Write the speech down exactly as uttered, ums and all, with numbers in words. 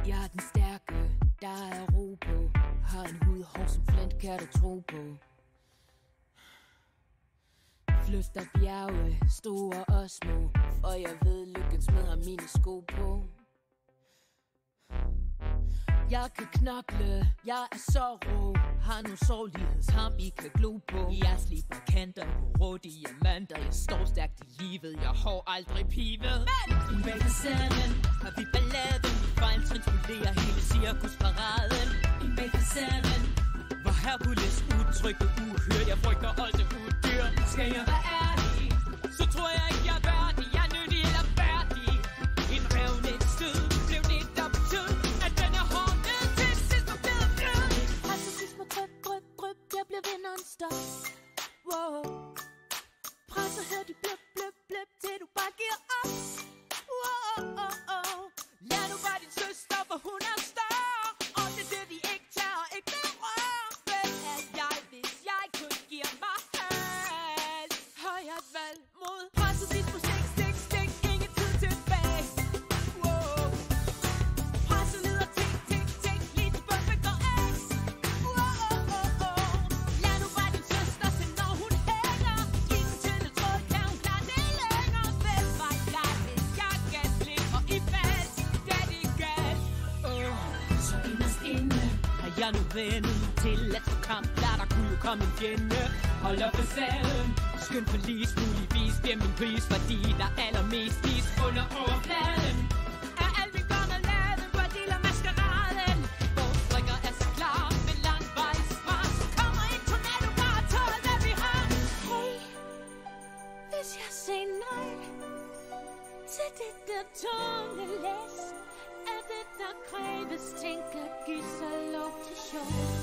Jeg er den stærke, der er ro på. Har en hud hård som flint, kan du tro på. Flytter bjerge, store og små, for jeg ved, lykken smider mine sko på. Jeg kan knokle, jeg er så rå. Har nogle sårlighedsharm, I kan glo på. Jeg slipper kanter på rå diamanter. Jeg står stærkt i livet, jeg har aldrig pivet. Men bag facaden har vi balladen. Vi fejltrin spolerer hele cirkusparaden. Bag facaden, hvor Herkules udtrykte uhørt. Jeg frygter også udyr. Skal jeg være ærlig, så tror jeg ikke jeg er værdig. Jeg er nyttig eller færdig. En revne, et stød, blev lidt op tid. At den er hård ned til sidst og blevet blød. Racisme, dryp, dryp, dryp, jeg bliver ved non-stop. Wow. Presset her, de bløb, bløb, bløb, til du bare giver op. Wow, oh, oh. Lad nu bare din søster, for hun er større. Og det er det, vi ikke tager, ikke berører. Hvem er jeg, hvis jeg kun giver mig halv? Har jeg et valg mod presset, dit musik, stik, stik, ingen tid tilbage. Wow. Presset ned og tik, tik, tik, lige til bund, går af. Wow, oh, oh. Lad nu bare din søster se, når hun hænger. Giv den til det tråd, kan hun klare det længere. Hvem var jeg, hvis jeg gav slip, og I faldt, da det galt. Oh. Så inderst inde har jeg nu vendet til at få kamp, der der kunne komme en fjende. Hold op facaden, skynd for lige muligvis bliver min pris, fordi der er allermest vis under overfladen. Er alt vi gør med laden, hvor deler maskeraden. Vores strikker er så klar med langvejsfar. Så kommer en tornado, bare tager hvad vi har. Hey, hvis jeg siger nej til det der tunge læs, er det der kræves, tænker, giv så lov til sjov.